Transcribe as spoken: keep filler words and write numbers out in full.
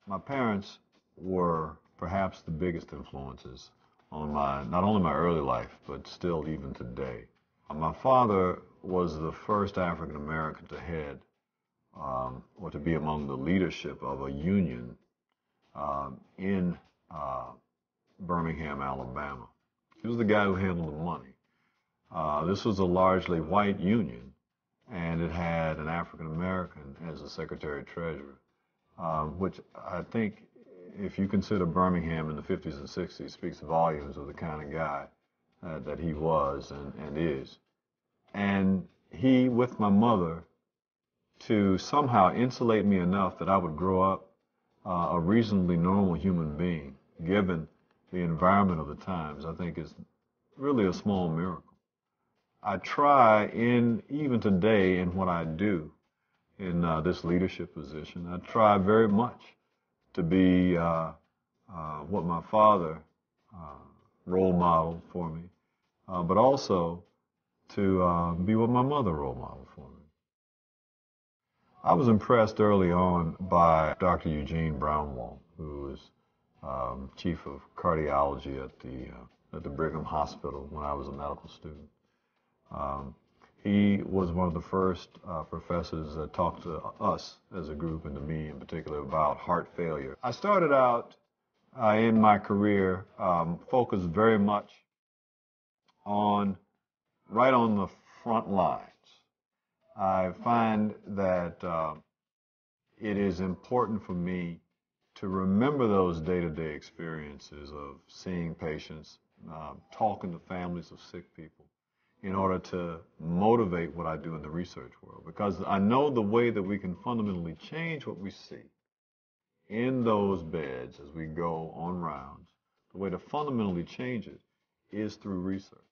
my parents were perhaps the biggest influences on my, not only my early life, but still even today. My father was the first African American to head um, or to be among the leadership of a union um, in uh, Birmingham, Alabama. He was the guy who handled the money. Uh, this was a largely white union, and it had an African American as the Secretary Treasurer, uh, which I think, if you consider Birmingham in the fifties and sixties, speaks volumes of the kind of guy uh, that he was and, and is. And he, with my mother, to somehow insulate me enough that I would grow up uh, a reasonably normal human being, given the environment of the times, I think is really a small miracle. I try, in even today in what I do in uh, this leadership position, I try very much to be uh, uh, what my father uh, role modeled for me, uh, but also to uh, be what my mother role modeled for me. I was impressed early on by Doctor Eugene Brownwall, who was um, chief of cardiology at the uh, at the Brigham Hospital when I was a medical student. Um, he was one of the first uh, professors that talked to us as a group, and to me in particular, about heart failure. I started out uh, in my career um, focused very much on right on the front lines. I find that uh, it is important for me to remember those day-to-day experiences of seeing patients, uh, talking to families of sick people, in order to motivate what I do in the research world. Because I know the way that we can fundamentally change what we see in those beds as we go on rounds, the way to fundamentally change it is through research.